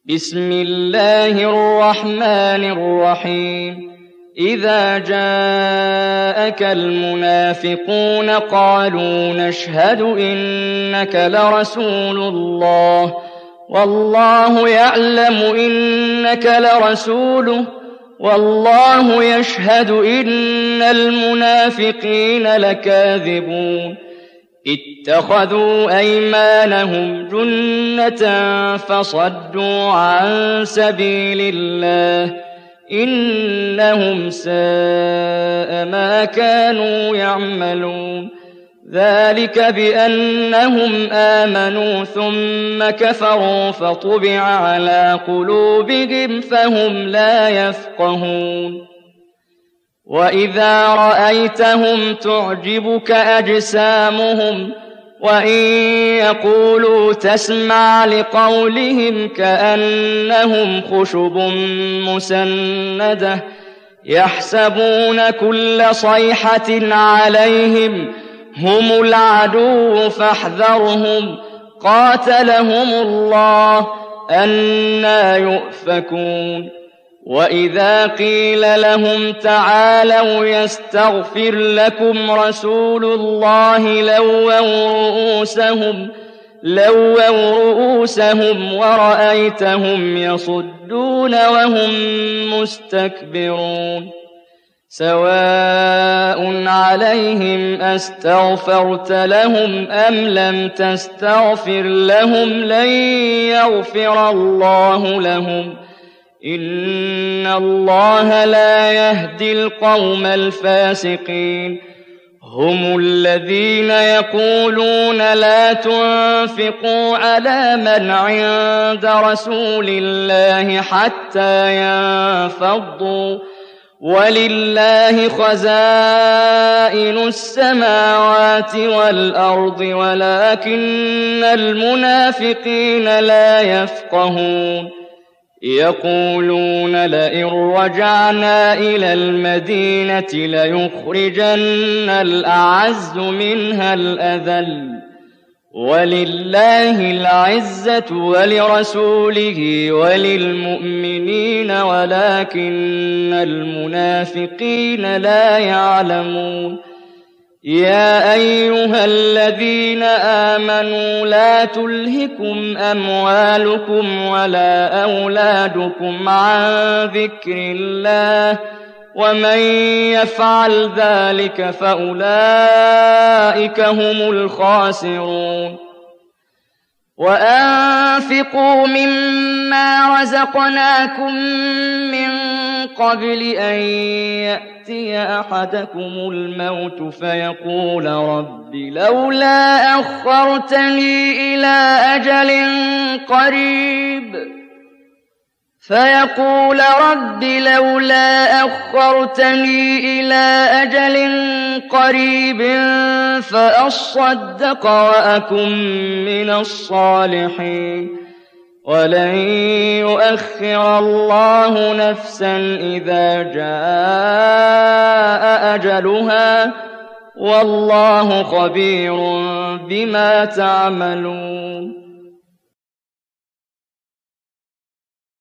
بسم الله الرحمن الرحيم إذا جاءك المنافقون قالوا نشهد إنك لرسول الله والله يعلم إنك لرسوله والله يشهد إن المنافقين لكاذبون اتخذوا أيمانهم جنة فصدوا عن سبيل الله إنهم ساء ما كانوا يعملون ذلك بأنهم آمنوا ثم كفروا فطبع على قلوبهم فهم لا يفقهون وإذا رأيتهم تعجبك أجسامهم وإن يقولوا تسمع لقولهم كأنهم خشب مسندة يحسبون كل صيحة عليهم هم العدو فاحذرهم قاتلهم الله أنى يؤفكون وإذا قيل لهم تعالوا يستغفر لكم رسول الله لووا رؤوسهم ورأيتهم يصدون وهم مستكبرون سواء عليهم أستغفرت لهم أم لم تستغفر لهم لن يغفر الله لهم إن الله لا يهدي القوم الفاسقين هم الذين يقولون لا تنفقوا على من عند رسول الله حتى ينفضوا ولله خزائن السماوات والأرض ولكن المنافقين لا يفقهون يقولون لئن رجعنا إلى المدينة ليخرجن الأعز منها الأذل ولله العزة ولرسوله وللمؤمنين ولكن المنافقين لا يعلمون يا أيها الذين آمنوا لا تلهكم أموالكم ولا أولادكم عن ذكر الله ومن يفعل ذلك فأولئك هم الخاسرون وأنفقوا مما رزقناكم من قبل أن يأتي أحدكم الموت فيقول رب لولا أخرتني إلى أجل قريب فأصدق وأكن من الصالحين ولن يؤخر الله نفسا إذا جاء أجلها والله خبير بما تعملون